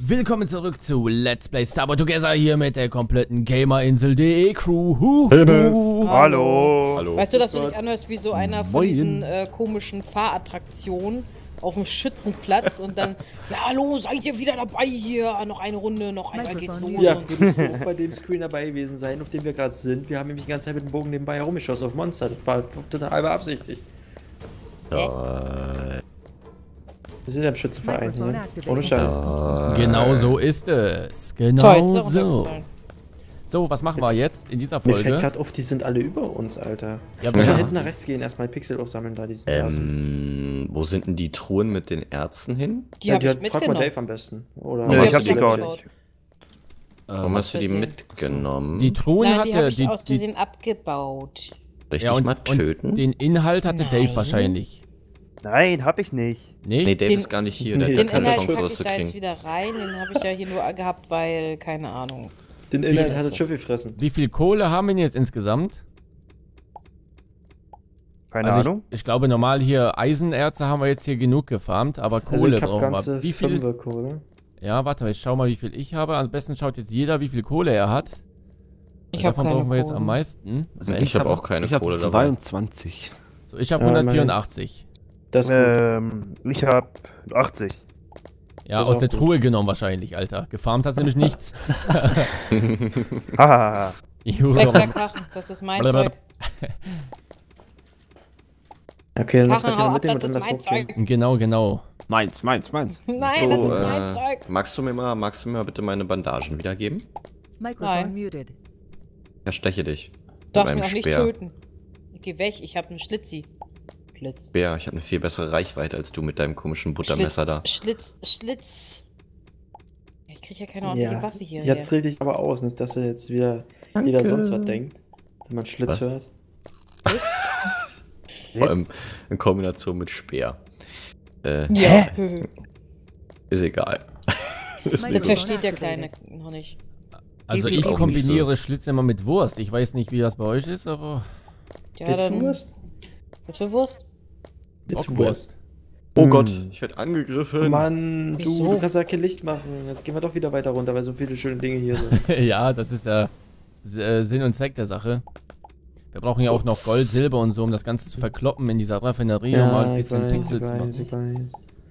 Willkommen zurück zu Let's Play Star Wars Together hier mit der kompletten Gamerinsel.de Crew. Hallo. Hallo. Weißt du, dass du dich anhörst wie so einer von diesen komischen Fahrattraktionen auf dem Schützenplatz und dann, ja hallo, seid ihr wieder dabei hier? Noch eine Runde, noch einmal geht's los. Ja, würdest du auch bei dem Screen dabei gewesen sein, auf dem wir gerade sind? Wir haben nämlich die ganze Zeit mit dem Bogen nebenbei herumgeschossen auf Monster. Das war total beabsichtigt. Wir sind ja im Schützenverein hier. Ohne Scheiß. Genau so ist es. Genau so. So, was machen wir jetzt in dieser Mir fällt Folge? gerade auf, die sind alle über uns, Alter. Ja, Müssen wir ja. hinten nach rechts gehen, erstmal Pixel aufsammeln da. Die sind Wo sind denn die Truhen mit den Ärzten hin? Die hab ich frag mal mitgenommen. Dave am besten. Oder Ja, ich hab die gar nicht. Warum hast du die mitgenommen? Die Truhen Nein, hat die der, hab ich die, aus Versehen abgebaut. Richtig ja, mal töten? und den Inhalt hatte Dave Nein. wahrscheinlich. Nein, hab ich nicht. Nee? Nee, Dave Den- ist gar nicht hier, der Nee, hat Den gar keine Inhalt Chance, packe was ich zu da jetzt kriegen. wieder rein, den habe ich ja hier nur gehabt, weil, keine Ahnung. den Inhalt Wie- hat das Schiff gefressen. Wie viel Kohle haben wir denn jetzt insgesamt? Keine Also Ahnung. ich glaube normal hier Eisenerze haben wir jetzt hier genug gefarmt, aber Also Kohle ich hab brauchen ganze wir. Wie viel? 5er Kohle. Ja, warte mal, ich schau mal, wie viel ich habe. Am besten schaut jetzt jeder, wie viel Kohle er hat. Ich Weil hab davon keine brauchen wir jetzt Kohle. am meisten. Ich habe auch keine Ich habe Kohle dabei. 22. So, ich habe Ja, 184. Das ist gut. Ich hab 80. Ja, Das ist aus auch der gut. Truhe genommen wahrscheinlich, Alter. Gefarmt hast nämlich nichts. Hahaha. Weg der Kachen, das ist mein Zeug. Okay, dann lass das Kachen, wieder hau ab, mitnehmen und das dann ist lass mein hochgehen. Zeug. Genau, genau. Meins. Nein, das ist mein Zeug. magst du mir mal bitte meine Bandagen wiedergeben? Microphone Nein. muted. Ja, steche dich. Mit Darf meinem mich auch nicht Speer. töten. Ich geh weg, ich hab einen Schlitzi. Schlitz. Speer, ich habe eine viel bessere Reichweite als du mit deinem komischen Buttermesser da. Schlitz. Ich krieg ja keine ordentliche Ja, Waffe hier. jetzt red ich aber aus, nicht, dass er jetzt wieder jeder sonst was denkt, wenn man Schlitz Was? hört. Vor allem in Kombination mit Speer. Ja. Ist egal. Ist Das nicht so. versteht der Kleine noch nicht. Also Ich ich auch kombiniere nicht Schlitz immer mit Wurst. Ich weiß nicht, wie das bei euch ist, aber... Ja, Jetzt dann. Wurst? Was für Wurst? Jetzt Auch Wurst. Oh Gott, ich werde angegriffen. Mann, Wieso? du kannst ja kein Licht machen. Jetzt gehen wir doch wieder weiter runter, weil so viele schöne Dinge hier sind. ja, das ist ja Sinn und Zweck der Sache. Wir brauchen ja auch noch Gold, Silber und so, um das Ganze zu verkloppen in dieser Raffinerie, um mal ein bisschen Pixel zu machen. ich weiß.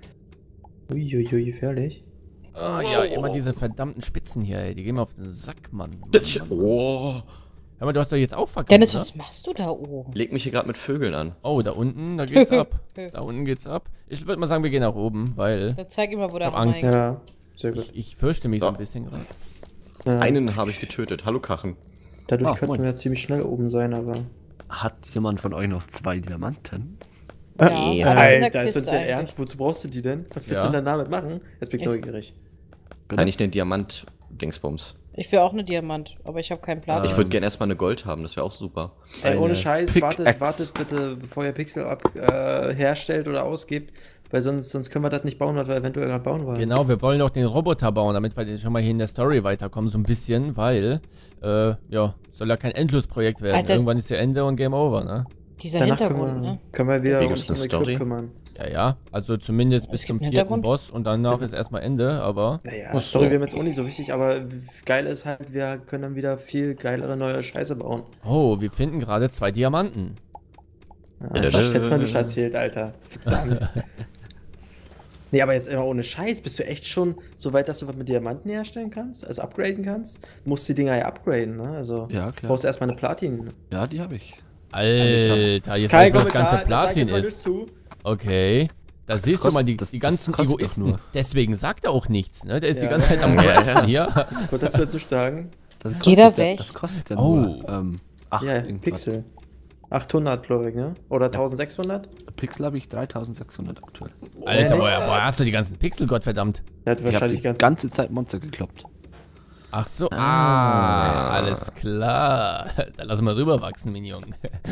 Uiuiui, gefährlich. Ah ja, immer diese verdammten Spitzen hier, ey. Die gehen mir auf den Sack, Mann. Oh, Hör mal, du hast doch jetzt auch verkauft, Dennis, ne? was machst du da oben? leg mich hier gerade mit Vögeln an. Oh, da unten, da geht's ab. Da unten geht's ab. Ich würde mal sagen, wir gehen nach oben, weil Dann zeig ihm mal, wo der hab Angst. Mike- Ja, sehr gut. ich fürchte mich so So. ein bisschen gerade. Ja, Einen habe ich getötet. Hallo Kachen. dadurch Ah, könnten moin. wir ja ziemlich schnell oben sein, aber... Hat jemand von euch noch 2 Diamanten? Ja, Ja. alles in der Alter, ist das Kiste dein eigentlich. Ernst? Wozu brauchst du die denn? Was willst Ja. du denn damit machen? Jetzt bin ich Ja. neugierig. Kann ich den Diamant-Dingsbums? Ich will auch eine Diamant, aber ich habe keinen Platz. Ich würde gerne erstmal eine Gold haben, das wäre auch super. Ey, ohne Eine Scheiß, Pickaxe. wartet bitte, bevor ihr Pixel herstellt oder ausgibt, weil sonst können wir das nicht bauen, was wir eventuell gerade bauen wollen. Genau, wir wollen doch den Roboter bauen, damit wir schon mal hier in der Story weiterkommen, so ein bisschen, weil, ja, soll ja kein Endlosprojekt werden. Alter. Irgendwann ist ja Ende und Game Over, ne? Dieser Danach Hintergrund, ne? können wir wieder Wegen uns der um Story? Equip kümmern. Ja, ja, also zumindest bis Es zum gibt einen 4. Hintergrund? Boss und danach ist erstmal Ende, aber... Naja, Ach Story so. wäre mir jetzt auch nicht so wichtig, aber geil ist halt, wir können dann wieder viel geilere neue Scheiße bauen. Oh, wir finden gerade 2 Diamanten. Ja, das hättest du mal nicht erzählt, Alter. Verdammt. Nee, aber jetzt immer ohne Scheiß, bist du echt schon so weit, dass du was mit Diamanten herstellen kannst? Also upgraden kannst? Du musst die Dinger ja upgraden, ne? Also Ja, du klar. brauchst erstmal eine Platin. Ja, die habe ich. Alter, jetzt weiß ich, wo das ganze Platin jetzt mal ist. nicht zu. Okay. Da siehst du kostet- mal die das ganzen kostet doch Egoisten. nur. Deswegen sagt er auch nichts, ne? Der ist die Ja. ganze Zeit am Ja, Craften ja. hier. Ich wollte dazu jetzt nicht sagen. Das Jeder kostet ja, weg. das kostet ja Oh. nur 8 Ja, irgendwas. Pixel. 800, glaube ich, ne? Oder 1600? Pixel habe ich 3600 aktuell. Alter, nicht? woher hast du die ganzen Pixel, Gottverdammt? Der hat Ich habe wahrscheinlich die ganz. ganze Zeit Monster gekloppt. Ach so, alles klar. Da lassen wir rüberwachsen, Minion.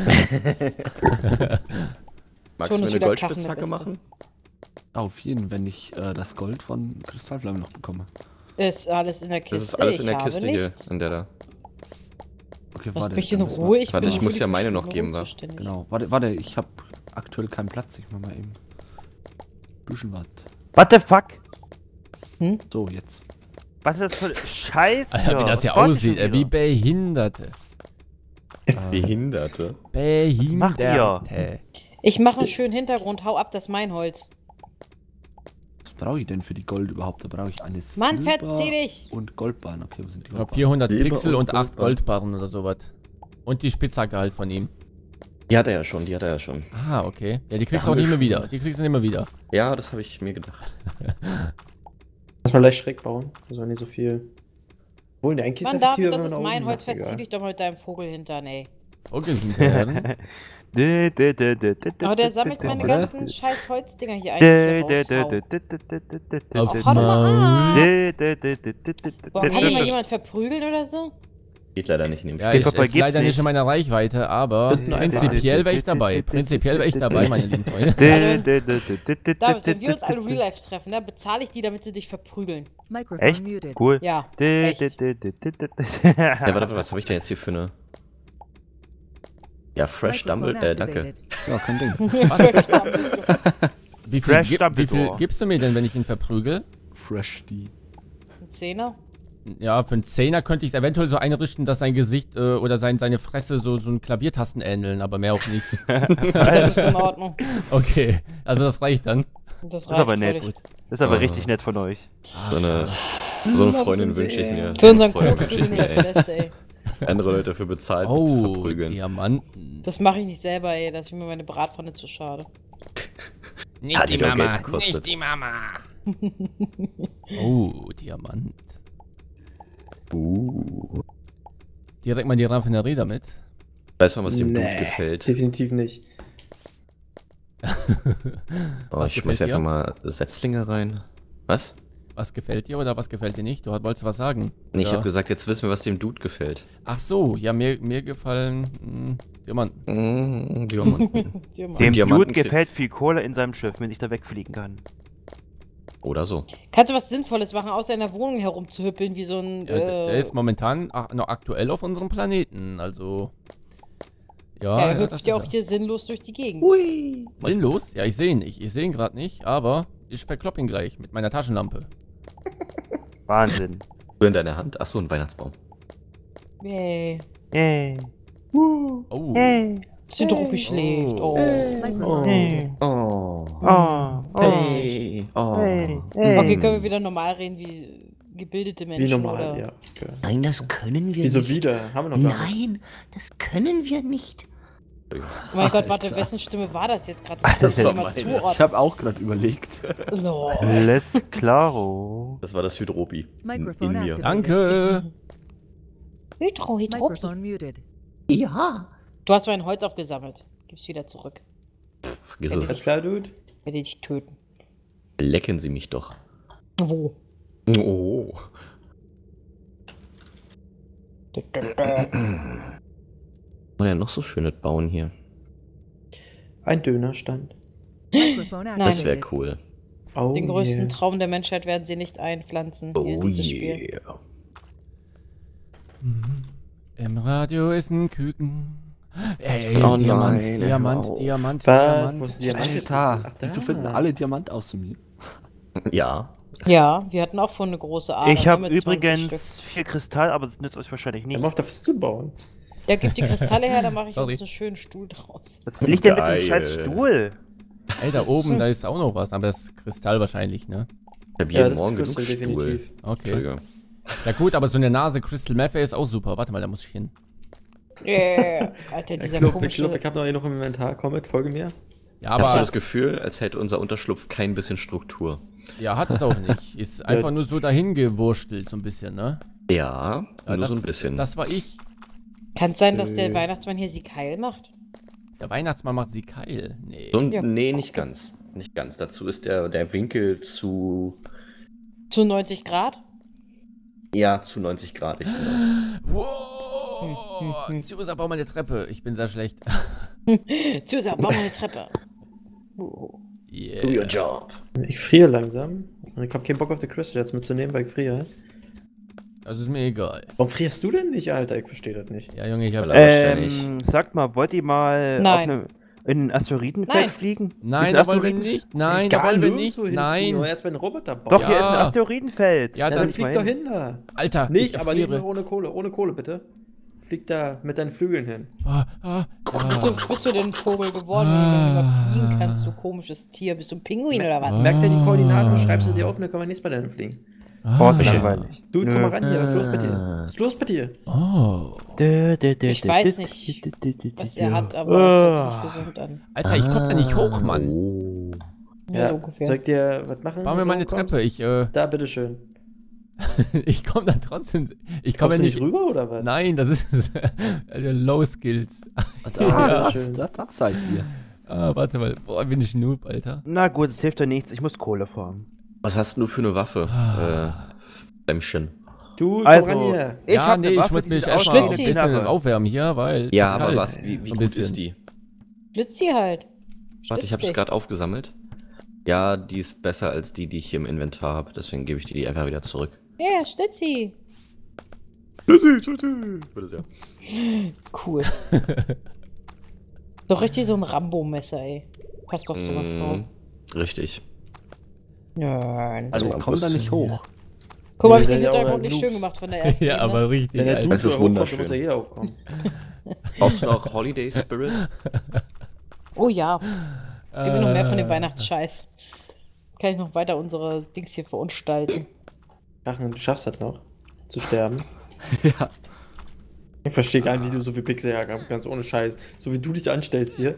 Magst du Schon mir ist eine wieder Goldspitzhacke Kachen der machen? Auf jeden, wenn ich das Gold von Kristallflamme noch bekomme. Ist alles in der Kiste. Das ist alles in der Ich Kiste habe hier, nichts. in der da. Okay, Lass warte. mich in dann müssen wir- Ruhe. Ich Warte, bin ich für muss die ja meine noch Verfügung geben, wa? zuständig. Genau, warte, ich habe aktuell keinen Platz. Ich mach mal eben. Bisschen was. What the fuck? So, jetzt. Was ist das für Scheiße? Alter, wie das ja Gott, aussieht, schon wie wieder. Behinderte. Behinderte. macht ihr? Behinderte. Ich mache einen schönen Hintergrund, hau ab, das ist mein Holz. Was brauche ich denn für die Gold überhaupt? Da brauche ich eine Mann, Silber verzieh dich! und Goldbahn. Okay, wo sind die Ich glaube Goldbahnen? 400 Silber Pixel und und 8 Goldbarren. Goldbarren oder sowas. Und die Spitzhacke halt von ihm. Die hat er ja schon, die hat er ja schon. Ah, okay. Ja, die kriegst Ja, du auch nicht mehr schon. wieder. Die kriegst du nicht mehr wieder. Ja, das habe ich mir gedacht. Lass mal leicht schräg bauen. Also nicht so viel. Obwohl, ne, eigentlich ist Mann, effektiver, David, wenn das man ist nach mein oben Holz, macht, verzieh egal. dich doch mal mit deinem Vogelhintern, ey. Vogelhintern. Aber der sammelt meine Oder? ganzen scheiß Holzdinger hier eigentlich raus. Aufs Hau doch Maul. mal ab! Boah, kann ich mal jemand verprügeln oder so? Geht leider nicht in dem Ja, Spiel. ich Papa, ist gibt's leider nicht nicht. in meiner Reichweite, aber Nein, prinzipiell wäre ich dabei. Prinzipiell wäre ich dabei, meine lieben Freunde. David, wenn wir uns alle Real Life treffen, ne, bezahle ich die, damit sie dich verprügeln. Microphone Echt? muted. Cool. Ja, echt. Ja, warte, was habe ich denn jetzt hier für eine... Ja, Fresh Microphone Dumble... danke. activated. Ja, kein Ding. Was? Wie viel, Fresh wie viel Dumbledore. gibst du mir denn, wenn ich ihn verprügel? Fresh die. Ein Zehner? Ja, für einen Zehner könnte ich es eventuell so einrichten, dass sein Gesicht oder seine Fresse so ein Klaviertasten ähneln, aber mehr auch nicht. Das ist in Ordnung. Okay, also das reicht dann. Das ist aber nett. völlig. Das ist aber Ah. richtig nett von euch. So eine Freundin wünsche ich mir. Für unseren Freundin Kuchen wünsche ich mir, das ey. Beste, ey. Andere Leute dafür bezahlt, mich zu Oh, verprügeln. Diamanten. Das mache ich nicht selber, ey. Das ist mir meine Bratpfanne zu schade. Hat die doch Geld gekostet. die Mama. Oh, Diamant. Direkt mal die Raffinerie damit. Weiß man, was dem Dude Nee, gefällt? definitiv nicht. Oh, Was ich schmeiß gefällt dir? einfach mal Setzlinge rein. Was? Was gefällt dir oder was gefällt dir nicht? Du wolltest was sagen. Nee, ich Ja. habe gesagt, jetzt wissen wir, was dem Dude gefällt. Ach so, ja, mir gefallen Diamanten. Diamanten. Dem Diamanten Dude gefällt viel Kohle in seinem Schiff, wenn ich da wegfliegen kann. Oder so. Kannst du was Sinnvolles machen, außer in der Wohnung herumzuhüppeln, wie so ein. Ja, der ist momentan noch aktuell auf unserem Planeten, also. ja, Ja, er das hüpft ist ja auch er. hier sinnlos durch die Gegend. Sinnlos? Ja, ich sehe ihn nicht. Ich sehe ihn gerade nicht, aber ich verklopp ihn gleich mit meiner Taschenlampe. Wahnsinn. So in deiner Hand? Achso, ein Weihnachtsbaum. Yay. Hey. Oh. Syndropi schlägt. Oh. Microphone Hey. Oh. Oh. Oh. Hey. Oh. Hey. Okay, können wir wieder normal reden wie gebildete Menschen? Wie normal, oder? ja. Okay. Nein, das können wir Wieso nicht. wieder? Haben wir noch gar nicht. Nein, das können wir nicht. Oh mein Gott, warte, wessen Stimme war das jetzt gerade? Das war mal meine. Ich habe auch gerade überlegt. No. Alles claro. Das war das Hydropi. Microphone In mir. activated. Danke. Hydropi. Microphone muted. Ja. Du hast mein Holz aufgesammelt. Gib's wieder zurück. Vergiss Alles es. klar, Dude? Ich werde dich töten. Lecken Sie mich doch. Wo? Oh. Was ja noch so schönes bauen hier. Ein Dönerstand. Microphone Nein. Das wäre activated. cool. Oh, Den größten yeah. Traum der Menschheit werden sie nicht einpflanzen. hier in Oh dieses Spiel. yeah. Im Radio ist ein Küken. Ey, Oh Diamant, nein, Diamant, hör auf. Diamant, Was? Wo Diamant. ist Diamant jetzt? Alter, Ach, da. wieso finden alle Diamant aus zu mir? Ja. Ja, wir hatten auch vorhin eine große Ader. Ich habe mit 20 Stück. übrigens 4 Kristall, aber das nützt euch wahrscheinlich Er nicht. macht das zu bauen. Ja, gib die Kristalle her, dann mache ich Sorry. uns einen schönen Stuhl draus. Was will ich denn mit Geil. dem scheiß Stuhl? Ey, da oben, da ist auch noch was, aber das ist Kristall wahrscheinlich, ne? Ich habe Ja, jeden das Morgen ist genug Crystal, Stuhl. definitiv. Okay. Entschuldigung. Ja gut, aber so eine Nase Crystal Meth ist auch super. Warte mal, da muss ich hin. Yeah. Alter, dieser Ich komische... hab noch im Inventar. Komm mit, folge mir. Ja, Ich habe so aber das Gefühl, als hätte unser Unterschlupf kein bisschen Struktur. ja, hat es auch nicht. Ist einfach nur so dahin gewurstelt, so ein bisschen, ne? Ja, Ja, nur so das- ein bisschen. Das war ich. Kann es sein, dass der Weihnachtsmann hier sie keil macht? Der Weihnachtsmann macht sie keil. Nee. So, Ja. Nee, nicht ganz. Nicht ganz. Dazu ist der Winkel zu. Zu 90 Grad? Ja, zu 90 Grad. Ich glaube. Wow! Zusa, bau mal eine Treppe. Ich bin sehr schlecht. Zusa, bau mal eine Treppe. Do Yeah. your job. Ich friere langsam. Und ich hab keinen Bock auf die Crystal jetzt mitzunehmen, weil ich friere. Das ist mir egal. Warum frierst du denn nicht, Alter? Ich verstehe das nicht. Ja, Junge, ich hab. Weil er- wahrscheinlich. Sagt mal, wollt ihr mal Nein. In den Asteroidenfeld Nein. fliegen? Nein, Ist ein da wollen wir Asteroiden- nicht. Nein, da wollen wir nicht. Nein. Nur erst bei den Roboter bauen. Doch, Ja. hier ist ein Asteroidenfeld. Ja, Ja, dann dann flieg doch hin da. Alter, Nicht, ich aber nicht erfriere. ohne Kohle. Ohne Kohle, bitte. Flieg da mit deinen Flügeln hin. Bist du denn ein Vogel geworden, wenn du dann überfliegen kannst, du komisches Tier? Bist du ein Pinguin oder was? Merk dir die Koordinaten und schreibst sie dir auf und dann können wir nächstes Mal dahin fliegen. Oh, das ist langweilig. Du, komm mal ran hier. Was ist los bei dir? Was ist los bei dir? Oh. Ich weiß nicht, was er hat, aber es hört sich nicht gesund an. Alter, ich komm da nicht hoch, Mann. Oh. Ja, ungefähr. soll ich dir was machen? Bauen wir wenn mal du eine kommst? Treppe. Ich Da, bitteschön. ich komm da trotzdem. Ich komme Kommst ja du nicht nicht rüber oder was? Nein, das ist Low Skills. Ah, schön. das seid ihr. Ah, warte mal. Boah, bin ich Noob, Alter. Na gut, es hilft ja nichts. Ich muss Kohle farmen. Was hast du für eine Waffe? Dämmchen. Du, komm Also, ran hier. ich ja, hab nee, eine ich Waffe, muss die mich sieht aus erstmal wie ein eine bisschen Knarre. aufwärmen hier, weil. es Ja, wird aber kalt. was? Wie Ein gut bisschen. ist die? Blitz sie halt. Warte, ich habe es Stütz gerade aufgesammelt. Ja, die ist besser als die ich hier im Inventar habe. Deswegen gebe ich die einfach wieder zurück. dich. Ja, Stützi. Cool. Doch richtig so ein Rambo-Messer, ey. Passt doch zu einer Frau. Richtig. Ja, Also ich komme da nicht hoch. guck mal, hab ich Wir den sind ja auch Hintergrund nicht Noobs. schön gemacht von der ersten. Ja, aber richtig. Wenn der Alter. Dude Es ist so hochkommt, wunderschön. dann muss ja jeder hochkommen. Brauchst du noch Holiday Spirit? Oh ja. Gib mir noch mehr von dem Weihnachtsscheiß. Kann ich noch weiter unsere Dings hier verunstalten. Ach, du schaffst das noch, zu sterben. Ja. Ich verstehe gar nicht, wie du so viel Pixel hergabst, ganz ohne Scheiß. So wie du dich anstellst hier.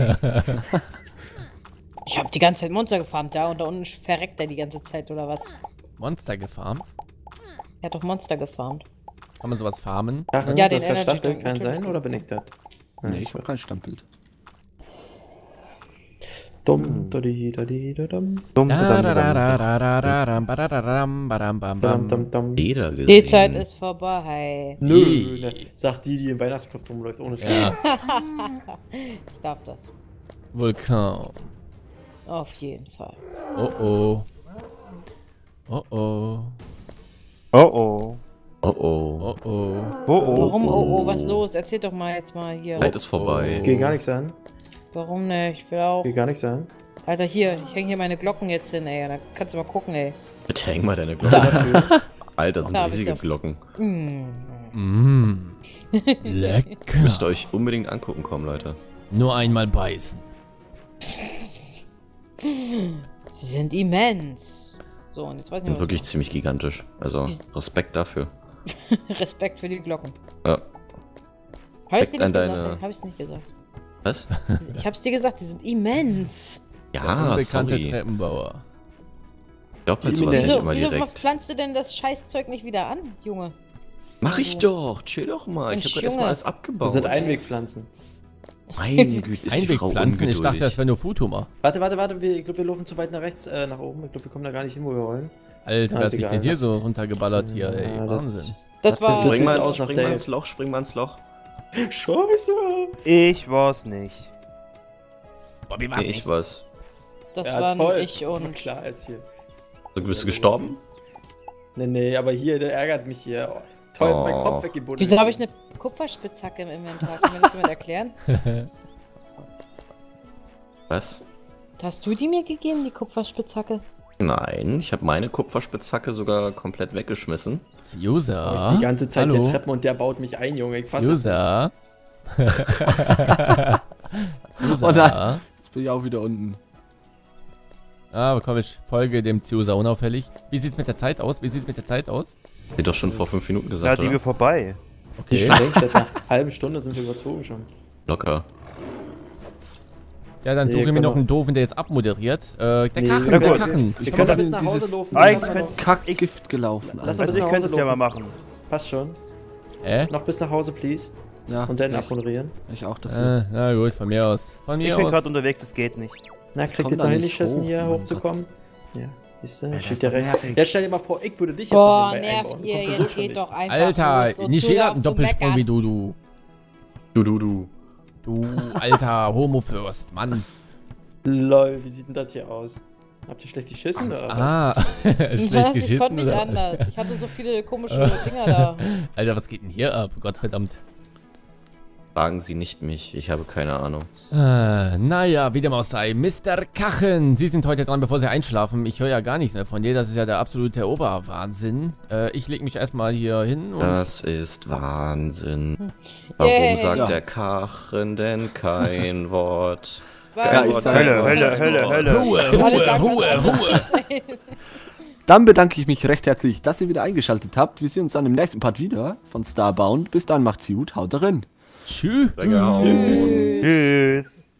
Ich habe die ganze Zeit Monster gefarmt, da und da unten verreckt er die ganze Zeit, oder was? Monster gefarmt. Er hat doch Monster gefarmt. Kann man sowas farmen? Ach, Ja, du den hast kein Energy Standbild, Drink, kann natürlich. sein, oder bin ich das? Nee, ich habe kein Standbild. Dumm, dadi, dadi, dum, Dumm, Da, da, verdammt, da, verdammt. da, da, da, dam, badadadam, badam, bam, dum, bam. dum, dum. Jeder gesehen. Die Zeit ist vorbei. Nö, ne. Sagt die im Weihnachtskopf rumläuft, ohne Scheiß. Ja, Ich darf das. Vulkan. Auf jeden Fall. Oh oh. Oh oh. Oh oh. Oh oh. Oh oh. Oh oh. Warum? Oh, was ist los? Erzähl doch mal jetzt mal hier. Zeit ist vorbei. Geht gar nichts an. Warum ne? Ich will auch. Geht gar nichts an. Alter, hier, ich hänge hier meine Glocken jetzt hin, ey. Da kannst du mal gucken, ey. Bitte häng mal deine Glocke dafür. Alter, das sind Da, riesige bitte. Glocken. Mm. Lecker. Müsst ihr euch unbedingt angucken kommen, Leute. Nur einmal beißen. Sie sind immens. So, und jetzt weiß ich Und nicht, wirklich ziemlich gigantisch. Also Respekt dafür. Respekt für die Glocken. Ja. Hab ich's Respekt dir an nicht deine- gesagt? Hab ich's nicht gesagt. Was? Ich hab's dir gesagt, die sind immens. Der Ja, unbekannte sorry. Treppenbauer. Ich glaub halt sowas Wieso- nicht Wieso, immer wieso direkt. pflanzt du denn das Scheißzeug nicht wieder an, Junge? Mach ich doch. Chill doch mal. Ich Mensch, hab grad erstmal Junge. alles Das abgebaut. sind Einwegpflanzen. Meine Güte, ist die Frau Einwegpflanzen, ich dachte, ungeduldig. das wäre nur Futuma. Warte, ich glaube, wir laufen zu weit nach rechts, nach oben. Ich glaube, wir kommen da gar nicht hin, wo wir wollen. Alter, Ah, wer ist hat sich egal, denn hier was- so runtergeballert hier, ey? Ja, das- Wahnsinn. Das war. Das Spring sieht mal, aus nach spring mal Dave. ins Loch, spring mal ins Loch. Scheiße! Ich war's nicht. Bobby, Nee, ich was. Das Ja, waren toll. ich Das war und. klar jetzt hier. Du bist gestorben? Nee, aber hier, der ärgert mich hier. Oh, toll, jetzt mein Oh. Kopf weggebunden. Wieso habe ich eine Kupferspitzhacke im Inventar? Kann mir das jemand erklären? Was? Hast du die mir gegeben, die Kupferspitzhacke? Nein, ich habe meine Kupferspitzhacke sogar komplett weggeschmissen. User. Ich die ganze Zeit Hallo? hier Treppen und der baut mich ein, Junge. Ich fasse es nicht. User. Oh User. nein. Jetzt bin ich auch wieder unten. Ah, komm, ich folge dem User unauffällig. Wie sieht's mit der Zeit aus? Hat doch schon vor 5 Minuten Ja, gesagt, die wir oder? vorbei. Die Okay. schon längst seit einer halben Stunde sind wir überzogen schon. Locker. Ja, dann Nee, suche ich mir komm noch mal. einen Doofen, der jetzt abmoderiert. Der Nee, Kachen, wir der können- Kachen. Wir Ich können da hab bis in nach Hause dieses laufen. Eis Lass mal mit noch- Kackgift gelaufen. Lass Alter. mal Also ich nach könnte Hause es ja mal laufen. machen. Passt schon. Hä? Noch bis nach Hause, please. Ja, Und dann ich, abmoderieren. ich auch dafür. Na gut, von mir aus. Von Ich mir bin aus. gerade unterwegs, es geht nicht. Na, kriegt komm ihr da noch hin, die nicht Schüssen hoch, hier mein hochzukommen? Ja, siehst du, Alter, steht ist ja das recht. nervig. Ja, stell dir mal vor, ich würde dich jetzt Boah, noch nebenbei nervt einbauen. ihr, Kommst du so jetzt schon geht nicht. doch einfach Alter, los und nicht tu jeder da hat einen auf zu Doppelsprung meckern. wie du. Du. Du alter Homo-Fürst, Mann. Lol, wie sieht denn das hier aus? Habt ihr schlecht geschissen oder? was? Ah, schlecht Ich konnte geschissen, nicht oder? anders. Ich hatte so viele komische Dinger da. Alter, was geht denn hier ab? Gottverdammt. Fragen Sie nicht mich, ich habe keine Ahnung. Naja, wie dem auch sei. Mr. Kachen, Sie sind heute dran, bevor Sie einschlafen. Ich höre ja gar nichts mehr von dir. Das ist ja der absolute Oberwahnsinn. Ich leg mich erstmal hier hin. Und Das ist Wahnsinn. Warum sagt der Kachen denn kein Wort? Ja, ich sag Hölle. Ruhe. Dann bedanke ich mich recht herzlich, dass ihr wieder eingeschaltet habt. Wir sehen uns dann im nächsten Part wieder von Starbound. Bis dann, macht's gut, haut rein. Tschüss. Tschüss. Tschüss.